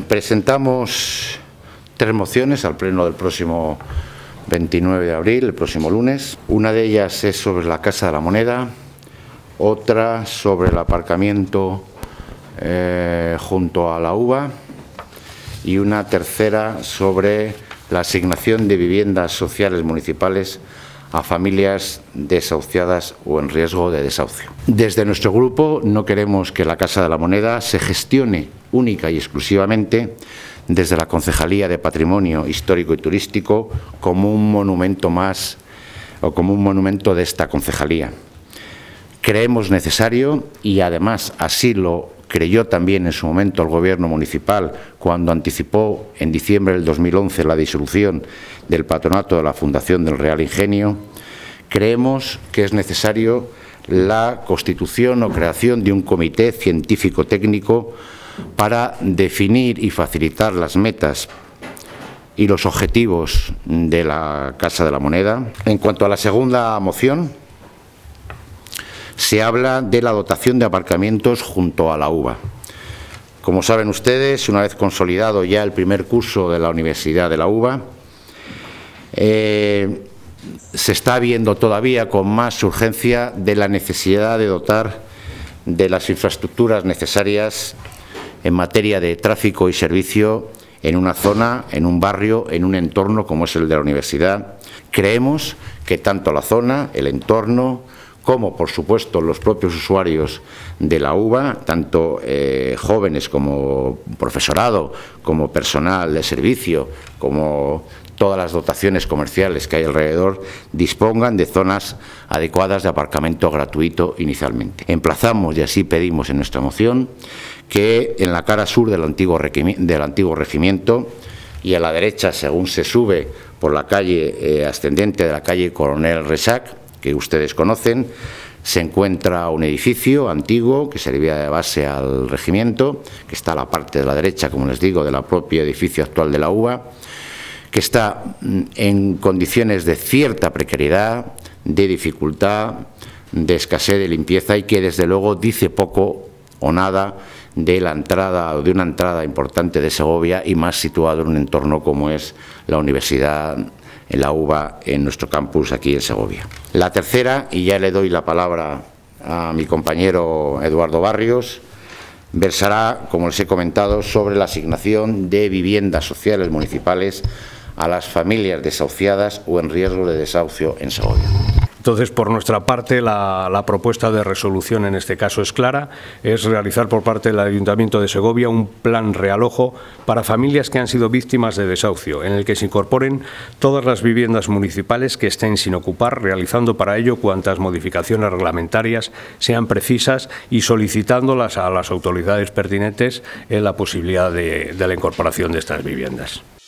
Presentamos 3 mociones al pleno del próximo 29 de abril, el próximo lunes. Una de ellas es sobre la Casa de la Moneda, otra sobre el aparcamiento junto a la UVA y una tercera sobre la asignación de viviendas sociales municipales a familias desahuciadas o en riesgo de desahucio. Desde nuestro grupo no queremos que la Casa de la Moneda se gestione única y exclusivamente desde la Concejalía de Patrimonio Histórico y Turístico como un monumento más o como un monumento de esta concejalía. Creemos necesario, y además así lo creyó también en su momento el Gobierno municipal cuando anticipó en diciembre del 2011 la disolución del patronato de la Fundación del Real Ingenio, creemos que es necesario la constitución o creación de un comité científico-técnico para definir y facilitar las metas y los objetivos de la Casa de la Moneda. En cuanto a la segunda moción, se habla de la dotación de aparcamientos junto a la UVA. Como saben ustedes, una vez consolidado ya el primer curso de la Universidad de la UVA, se está viendo todavía con más urgencia de la necesidad de dotar de las infraestructuras necesarias en materia de tráfico y servicio en una zona, en un barrio, en un entorno como es el de la universidad. Creemos que tanto la zona, el entorno, como por supuesto los propios usuarios de la UVA, tanto jóvenes como profesorado, como personal de servicio, como todas las dotaciones comerciales que hay alrededor, dispongan de zonas adecuadas de aparcamiento gratuito inicialmente. Emplazamos, y así pedimos en nuestra moción, que en la cara sur del antiguo regimiento y a la derecha, según se sube por la calle ascendente de la calle Coronel Rexach, que ustedes conocen, se encuentra un edificio antiguo que servía de base al regimiento, que está a la parte de la derecha, como les digo, del propio edificio actual de la UVA, que está en condiciones de cierta precariedad, de dificultad, de escasez de limpieza y que desde luego dice poco o nada de la entrada o de una entrada importante de Segovia y más situado en un entorno como es la Universidad en la UVA en nuestro campus aquí en Segovia. La tercera, y ya le doy la palabra a mi compañero Eduardo Barrios, versará, como les he comentado, sobre la asignación de viviendas sociales municipales a las familias desahuciadas o en riesgo de desahucio en Segovia. Entonces, por nuestra parte, la propuesta de resolución en este caso es clara, es realizar por parte del Ayuntamiento de Segovia un plan realojo para familias que han sido víctimas de desahucio, en el que se incorporen todas las viviendas municipales que estén sin ocupar, realizando para ello cuantas modificaciones reglamentarias sean precisas y solicitándolas a las autoridades pertinentes en la posibilidad de la incorporación de estas viviendas.